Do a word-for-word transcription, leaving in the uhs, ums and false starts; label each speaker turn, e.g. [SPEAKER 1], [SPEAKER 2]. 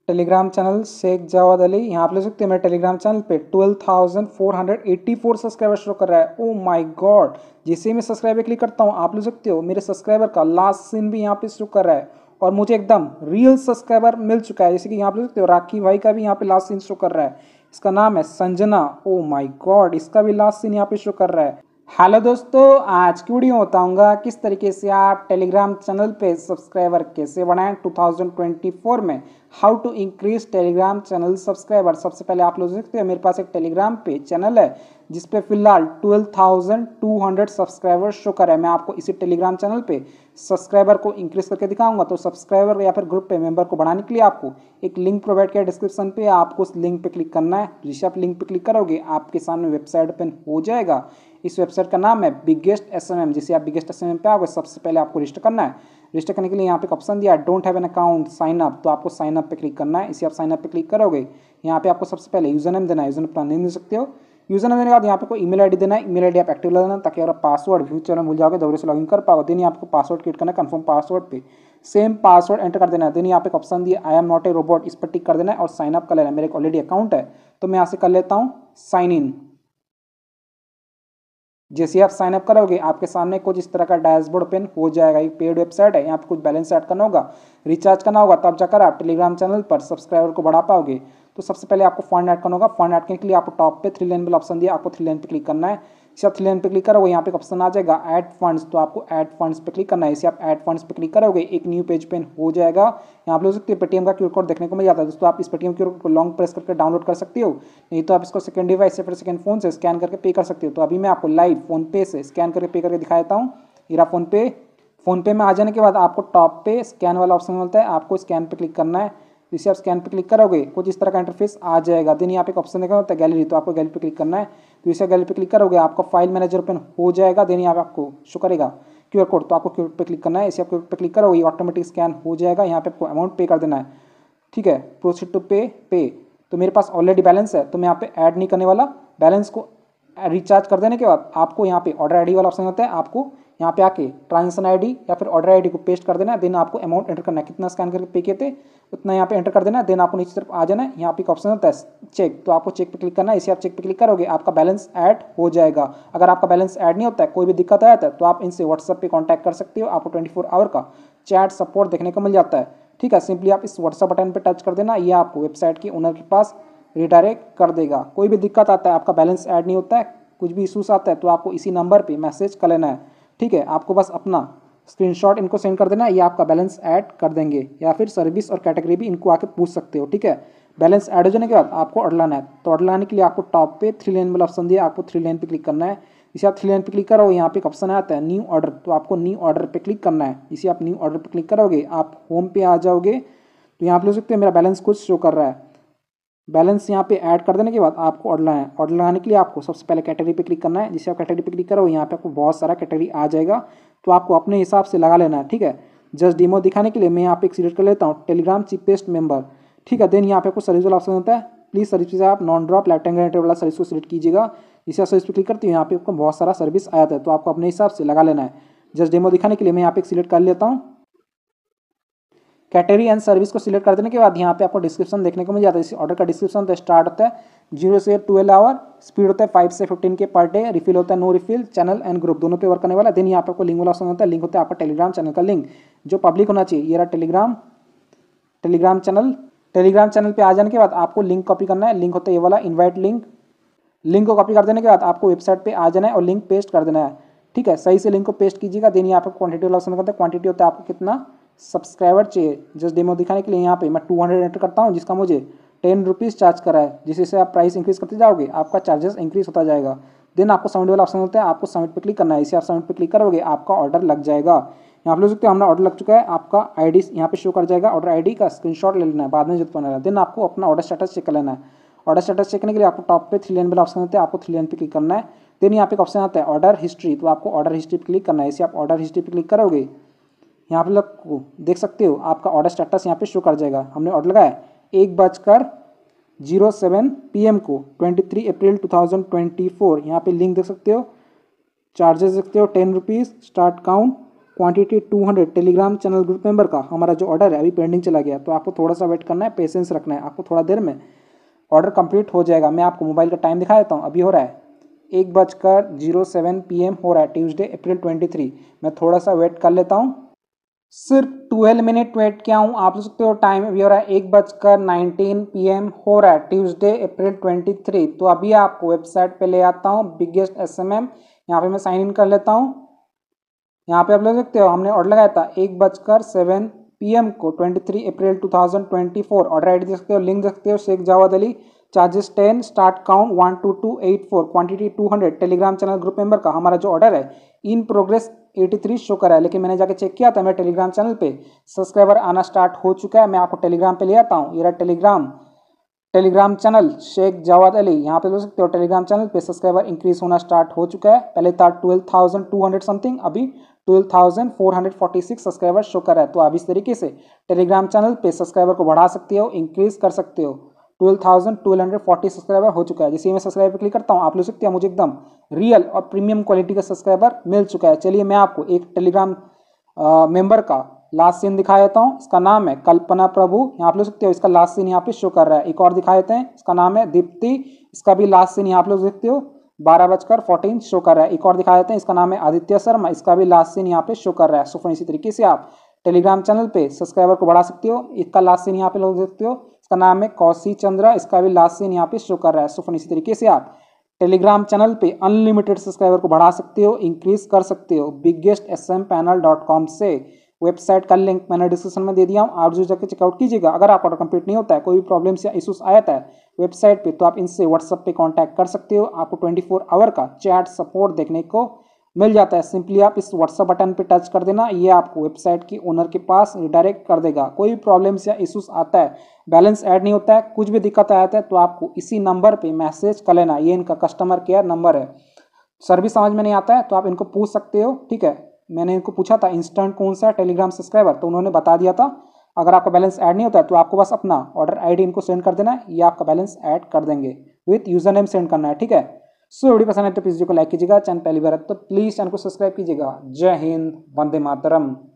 [SPEAKER 1] Telegram channel Sheikh Jawad Ali. यहाँ आप ले सकते हैं मेरे टेलीग्राम चैनल पे twelve thousand four hundred eighty four subscriber show कर रहा है। ओ माय गॉड, जैसे मैं सब्सक्राइबर क्लिक करता हूँ आप ले सकते हो मेरे सब्सक्राइबर का लास्ट सीन भी यहाँ पे शो कर रहा है और मुझे एकदम रियल सब्सक्राइबर मिल चुका है। जैसे कि यहाँ पे ले सकते हो राखी भाई का भी यहाँ पे लास्ट सीन शो कर रहा है, इसका नाम है संजना। ओ माय गॉड, इसका भी लास्ट सीन यहाँ पे शो कर रहा है। हेलो दोस्तों, आज की वीडियो बताऊंगा किस तरीके से आप टेलीग्राम चैनल पे सब्सक्राइबर कैसे बढ़ाएं टू थाउजेंड ट्वेंटी फोर में। How to increase Telegram channel subscriber. सबसे पहले आप लोग देखते हैं मेरे पास एक टेलीग्राम पे चैनल है जिसपे फिलहाल twelve thousand two hundred subscriber show कर है। मैं आपको इसी टेलीग्राम चैनल पे सब्सक्राइबर को इंक्रीज करके दिखाऊंगा। तो सब्सक्राइबर या फिर ग्रुप पे मेंबर को बढ़ाने के लिए आपको एक लिंक प्रोवाइड किया डिस्क्रिप्शन पे, आपको उस लिंक पे क्लिक करना है। जिसे आप लिंक पे क्लिक करोगे आपके सामने वेबसाइट ओपन हो जाएगा। इस वेबसाइट का नाम है बिगेस्ट एस एम एम। जिसे आप बिगेस्ट एस एम एम पे आओगे सबसे पहले आपको रजिस्टर करना है। रजिस्टर करने के लिए यहाँ पे एक ऑप्शन दिया है don't have an account sign up, तो आपको साइन अप पे क्लिक करना है। इसे आप साइन अप पे क्लिक करोगे यहाँ पे आपको सबसे पहले यूजर नेम देना है। यूजर नेम अपना नेम दे सकते हो। यूजर नेम देने के बाद यहाँ पे कोई ईमेल आईडी देना है। ईमेल आईडी आप एक्टिव लगा देना ताकि अगर पासवर्ड फ्यूचर में भूल जाओगे दोबारा से लॉगिन कर पाओगे। देन आपको पासवर्ड क्रिएट करना है कंफर्म पासवर्ड पे, सेम पासवर्ड एंटर कर देना है। देन यहाँ पे एक ऑप्शन दिया I am not a robot, इस पर टिक कर देना है और साइन अप कर लेना है। मेरे ऑलरेडी अकाउंट है तो मैं यहाँ से कर लेता हूँ साइन इन। जैसे आप साइन अप करोगे आपके सामने कुछ इस तरह का डैशबोर्ड ओपन हो जाएगा। एक पेड वेबसाइट है, यहाँ पे कुछ बैलेंस ऐड करना होगा, रिचार्ज करना होगा, तब जाकर आप टेलीग्राम चैनल पर सब्सक्राइबर को बढ़ा पाओगे। तो सबसे पहले आपको फंड ऐड करना होगा। फंड ऐड करने के लिए आपको टॉप पे थ्री लाइन वाला ऑप्शन दिया, आपको थ्री लाइन पे क्लिक करना है। इसे आप थ्री लाइन पे क्लिक करोगे यहाँ पे ऑप्शन आ जाएगा ऐड फंड्स, तो आपको ऐड फंड्स पे क्लिक करना है। इसे आप ऐड फंड्स पे क्लिक करोगे एक न्यू पेज पेन हो जाएगा। यहाँ आप लोग सकते हैं पेटीएम का क्यूआर कोड देखने को मिल जाता है। दोस्तों आप इस पेटीएम क्यूआर कोड को लॉन्ग प्रेस करके डाउनलोड कर सकते हो, नहीं तो आप इसको सेकंड डिवाइस से फिर सेकंड फोन से स्कैन करके पे कर सकते हो। तो अभी मैं आपको लाइव फोन पे से स्कैन करके पे करके दिखा देता हूँ। मेरा फोन पे फोन पे में आ जाने के बाद आपको टॉप पे स्कैन वाला ऑप्शन मिलता है, आपको स्कैन पे क्लिक करना है। जिसे आप स्कैन पे क्लिक करोगे कुछ इस तरह का इंटरफेस आ जाएगा। देन यहाँ पे एक ऑप्शन देखा होता है गैलरी, तो आपको गैलरी पे क्लिक करना है। तो इसे गैलरी पे क्लिक करोगे आपका फाइल मैनेजर ओपन हो जाएगा। देन यहाँ पे आपको शो करेगा क्यूआर कोड, तो आपको क्यूआर पे क्लिक करना है। इसे आप क्यूआर पे क्लिक करोगे ऑटोमेटिक स्कैन हो जाएगा। यहाँ पे आपको अमाउंट पे कर देना है, ठीक है, प्रोसीड टू पे पे। तो मेरे पास ऑलरेडी बैलेंस है तो मैं यहाँ पे ऐड नहीं करने वाला। बैलेंस को रिचार्ज कर देने के बाद आपको यहाँ पे ऑर्डर आईडी वाला ऑप्शन होता है, आपको यहाँ पे आके ट्रांजेक्शन आईडी या फिर ऑर्डर आईडी को पेस्ट कर देना है। देन आपको अमाउंट एंटर करना है, कितना स्कैन करके पे किए थे उतना यहाँ पे एंटर कर देना है। देन आपको नीचे तरफ आ जाना है, यहाँ पे एक ऑप्शन होता है चेक, तो आपको चेक पे क्लिक करना है। इसे आप चेक पे क्लिक करोगे आपका बैलेंस ऐड हो जाएगा। अगर आपका बैलेंस ऐड नहीं होता है, कोई भी दिक्कत आया है तो आप इनसे व्हाट्सएप पे कॉन्टैक्ट कर सकते हो। आपको ट्वेंटी फोर आवर का चैट सपोर्ट देखने को मिल जाता है, ठीक है। सिंपली आप इस व्हाट्सएप बटन पर टच कर देना, ये आपको वेबसाइट के ओनर के पास रिडायरेक्ट कर देगा। कोई भी दिक्कत आता है, आपका बैलेंस ऐड नहीं होता है, कुछ भी इशूस आता है तो आपको इसी नंबर पे मैसेज कर लेना है, ठीक है। आपको बस अपना स्क्रीनशॉट इनको सेंड कर देना है, ये आपका बैलेंस ऐड कर देंगे। या फिर सर्विस और कैटेगरी भी इनको आके पूछ सकते हो, ठीक है। बैलेंस ऐड हो जाने के बाद आपको ऑर्डर लाना है। तो ऑर्डर लाने के लिए आपको टॉप पे थ्री लाइन वाला ऑप्शन दिया, आपको थ्री लाइन पे क्लिक करना है। इसे आप थ्री लाइन पे क्लिक करोगे यहाँ पे एक ऑप्शन आता है न्यू ऑर्डर, तो आपको न्यू ऑर्डर पे क्लिक करना है। इसे आप न्यू ऑर्डर पे क्लिक करोगे आप होम पे आ जाओगे। तो यहाँ पे ले सकते हैं मेरा बैलेंस कुछ शो कर रहा है। बैलेंस यहाँ पे ऐड कर देने के बाद आपको ऑर्डर लाना है। ऑर्डर लगाने के लिए आपको सबसे पहले कैटेगरी पे क्लिक करना है। जिसे आप कैटेगरी पे क्लिक करो यहाँ पे आपको बहुत सारा कैटेगरी आ जाएगा, तो आपको अपने हिसाब से लगा लेना है, ठीक है। जस्ट डेमो दिखाने के लिए मैं यहाँ पे एक सिलेक्ट कर लेता हूँ टेलीग्राम चीपेस्ट मेंबर, ठीक है। देन यहाँ पे आपको सर्विस वाला ऑप्शन होता है, प्लीज सर्विस से आप non drop life time guarantee वाला सर्विस को सिलेक्ट कीजिएगा। जिसे आप सर्विस पे क्लिक करते हो यहाँ पे आपको बहुत सारा सर्विस आया था, तो आपको अपने हिसाब से लगा लेना है। जस्ट डेमो दिखाने के लिए मैं यहाँ पे सिलेक्ट कर लेता हूँ। कैटेगरी एंड सर्विस को सिलेक्ट कर देने के बाद यहाँ पे आपको डिस्क्रिप्शन देखने को मिल जाता है। इस ऑर्डर का डिस्क्रिप्शन तो स्टार्ट होता है जीरो से ट्वेल्व आवर, स्पीड होता है फाइव से फिफ्टीन के पर डे, रिफिल होता है no refill, channel and group दोनों पे वर्क करने वाला। देन यहाँ पे आपको लिंक वाला ऑप्शन होता है, लिंक होता है आपका टेलीग्राम चैनल का लिंक जो पब्लिक होना चाहिए। ये रहा Telegram Telegram channel. Telegram channel पे आ जाने के बाद आपको लिंक कॉपी करना है। लिंक होता है ये वाला इन्वाइट लिंक। लिंक को कॉपी कर देने के बाद आपको वेबसाइट पे आ जाना है और लिंक पेस्ट कर देना है, ठीक है। सही से लिंक को पेस्ट कीजिएगा। देन यहाँ पे क्वांटिटी वाला ऑप्शन होता है, क्वांटिटी होता है आपको कितना सब्सक्राइबर चाहिए। जस्ट डेमो दिखाने के लिए यहाँ पे मैं टू हंड्रेड एंटर करता हूँ, जिसका मुझे टेन रुपीज़ चार्ज करा है। जिससे आप प्राइस इंक्रीज करते जाओगे आपका चार्जेस इंक्रीज होता जाएगा। देन आपको सबमिट वाला ऑप्शन होता है, आपको सबमिट पे क्लिक करना है। इसे आप सबमिट पे क्लिक करोगे आपका ऑर्डर लग जाएगा। यहाँ पे ले सकते हो हमारा ऑर्डर लग चुका है। आपका आईडी यहाँ पे शो कर जाएगा, ऑर्डर आईडी का स्क्रीनशॉट ले लेना है, बाद में जरूरत पड़ेगा। देन आपको अपना ऑर्डर स्टेटस चेक कर लेना है। ऑर्डर स्टेटस चेक करने के लिए आपको टॉप पे थ्री लाइन वाला ऑप्शन होता है, आपको थ्री लाइन पे क्लिक करना है। देन यहाँ पे एक ऑप्शन आता है ऑर्डर हिस्ट्री, तो आपको ऑर्डर हिस्ट्री पे क्लिक करना है। इसे आप ऑर्डर हिस्ट्री पे क्लिक करोगे यहाँ पे लोग देख सकते हो आपका ऑर्डर स्टेटस यहाँ पे शो कर जाएगा। हमने ऑर्डर लगाया एक बजकर जीरो सेवन पी एम को twenty three April two thousand twenty four. यहाँ पे लिंक देख सकते हो, चार्जेस देख सकते हो ten rupees, start count, quantity two hundred Telegram channel group member का हमारा जो ऑर्डर है अभी पेंडिंग चला गया, तो आपको थोड़ा सा वेट करना है, पेशेंस रखना है, आपको थोड़ा देर में ऑर्डर कंप्लीट हो जाएगा। मैं आपको मोबाइल का टाइम दिखा देता हूँ, अभी हो रहा है एक बजकर जीरो सेवन पी एम हो रहा है, ट्यूसडे अप्रैल ट्वेंटी थ्री। मैं थोड़ा सा वेट कर लेता हूँ, सिर्फ ट्वेल्व मिनट वेट किया हूँ। आप देख सकते हो टाइम अभी हो रहा है एक बजकर नाइनटीन पी एम हो रहा है, ट्यूसडे अप्रैल ट्वेंटी थ्री। तो अभी आपको वेबसाइट पे ले आता हूँ, बिगेस्ट एस एम एम। यहाँ पे मैं साइन इन कर लेता हूँ। यहाँ पे आप लोग देखते हो हमने ऑर्डर लगाया था एक बजकर सेवन पी एम को, twenty three April two thousand twenty four. Order I D देख सकते हो, लिंक देख सकते हो, Shaikh Jawad Ali, charges ten, start count one two two eight four, quantity two hundred, Telegram channel group member का हमारा जो ऑर्डर है in progress eighty three show कर रहा है। लेकिन मैंने जाके चेक किया था मेरे टेलीग्राम चैनल पे सब्सक्राइबर आना स्टार्ट हो चुका है। मैं आपको टेलीग्राम पे ले आता हूँ, ये रहा Telegram Telegram channel Sheikh Jawad Ali. यहाँ पे देख सकते हो टेलीग्राम चैनल पे सब्सक्राइबर इंक्रीज होना स्टार्ट हो चुका है। पहले था twelve thousand two hundred something, अभी twelve thousand four hundred forty six subscriber show कर रहा है। तो आप इस तरीके से टेलीग्राम चैनल पे सब्सक्राइबर को बढ़ा सकते हो, इंक्रीज कर सकते हो। Twelve thousand two hundred forty subscriber हो चुका है। जैसे मैं सब्सक्राइबर क्लिक करता हूँ, आप लोग सकते हैं मुझे एकदम रियल और प्रीमियम क्वालिटी का सब्सक्राइबर मिल चुका है। चलिए मैं आपको एक टेलीग्राम मेंबर का लास्ट सीन दिखा देता हूँ। इसका नाम है कल्पना प्रभु, यहाँ आप लोग सकते हो, इसका लास्ट सीन यहाँ पे शो कर रहा है। एक और दिखा देते हैं, इसका नाम है दीप्ति, इसका भी लास्ट सीन यहाँ आप लोग देखते हो बारह बजकर फोर्टीन शो कर रहा है। एक और दिखा देते हैं, इसका नाम है आदित्य शर्मा, इसका भी लास्ट सीन यहाँ पे शो कर रहा है। सो फ्रेंड इसी तरीके से आप टेलीग्राम चैनल पे सब्सक्राइबर को बढ़ा सकते हो। इसका लास्ट सीन यहाँ पे लोग देखते हो, इसका नाम है कौशी चंद्रा, इसका भी लास्ट सीन यहाँ पे शो कर रहा है। सो फ्रेंड इसी तरीके से आप टेलीग्राम चैनल पे अनलिमिटेड सब्सक्राइबर को बढ़ा सकते हो, इंक्रीज कर सकते हो biggest S M panel dot com से। वेबसाइट का लिंक मैंने डिस्क्रिप्शन में दे दिया हूँ, आप जो जाकर चेकआउट कीजिएगा। अगर आपका ऑर्डर कंप्लीट नहीं होता है, कोई भी प्रॉब्लम्स या इशूज आया था वेबसाइट पे, तो आप इनसे व्हाट्सएप पे कांटेक्ट कर सकते हो। आपको ट्वेंटी फोर आवर का चैट सपोर्ट देखने को मिल जाता है। सिंपली आप इस व्हाट्सएप बटन पे टच कर देना, ये आपको वेबसाइट की ओनर के पास रिडायरेक्ट कर देगा। कोई भी प्रॉब्लम्स या इशूज आता है, बैलेंस ऐड नहीं होता है, कुछ भी दिक्कत आता है, तो आपको इसी नंबर पे मैसेज कर लेना। ये इनका कस्टमर केयर नंबर है। सर्विस समझ में नहीं आता है तो आप इनको पूछ सकते हो, ठीक है। मैंने इनको पूछा था इंस्टेंट कौन सा टेलीग्राम सब्सक्राइबर, तो उन्होंने बता दिया था। अगर आपका बैलेंस ऐड नहीं होता है तो आपको बस अपना ऑर्डर आईडी इनको सेंड कर देना है, ये आपका बैलेंस ऐड कर देंगे, विथ यूजर नेम सेंड करना है, ठीक है। सो वीडियो पसंद है तो प्लीज वीडियो को लाइक कीजिएगा, चैनल पहली बार है तो प्लीज चैनल को सब्सक्राइब कीजिएगा। जय हिंद, वंदे मातरम।